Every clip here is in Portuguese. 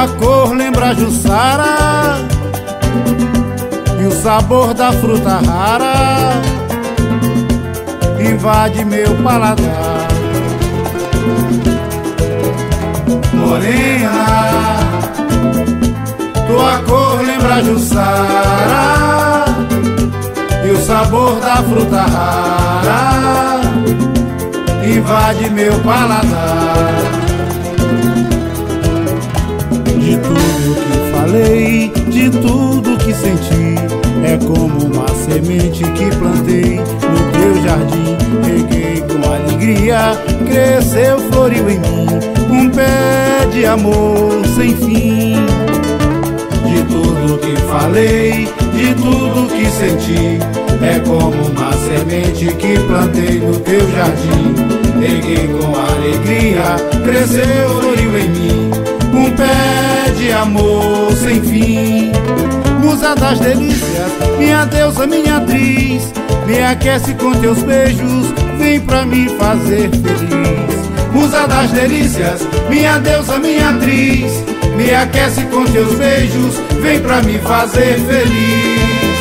Tua cor lembra Jussara e o sabor da fruta rara invade meu paladar. Morena, tua cor lembra Jussara e o sabor da fruta rara invade meu paladar. De tudo que falei, de tudo que senti, é como uma semente que plantei no teu jardim. Reguei com alegria, cresceu, floriu em mim um pé de amor sem fim. De tudo que falei, de tudo que senti, é como uma semente que plantei no teu jardim. Reguei com alegria, cresceu, floriu em mim um pé de amor sem fim. Musa das delícias, minha deusa, minha atriz, me aquece com teus beijos, vem pra me fazer feliz. Musa das delícias, minha deusa, minha atriz, me aquece com teus beijos, vem pra me fazer feliz.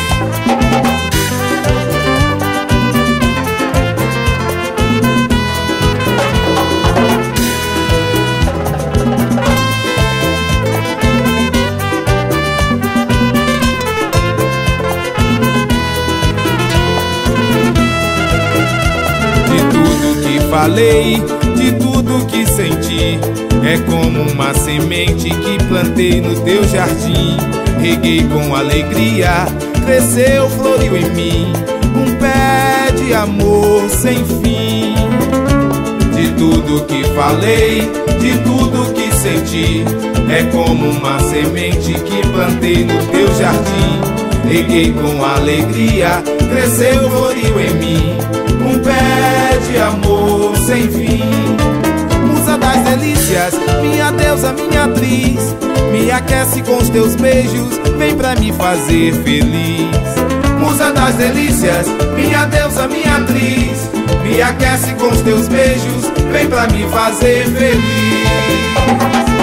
Falei de tudo que senti, é como uma semente que plantei no teu jardim. Reguei com alegria, cresceu, floriu em mim um pé de amor sem fim. De tudo que falei, de tudo que senti, é como uma semente que plantei no teu jardim. Reguei com alegria, cresceu, floriu em mim um pé de amor sem fim. Musa das delícias, minha deusa, minha atriz, me aquece com os teus beijos, vem pra me fazer feliz. Musa das delícias, minha deusa, minha atriz, me aquece com os teus beijos, vem pra me fazer feliz.